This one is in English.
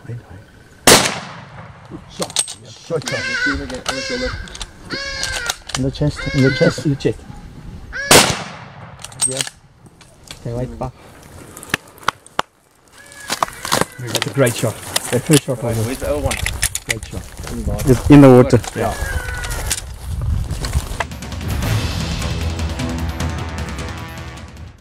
Wait. Shot. Shot. In the chest. In the chest. Yeah. Okay, wait back. That's a great shot. The first shot. Where's the other one? Great shot. In the water. Yeah.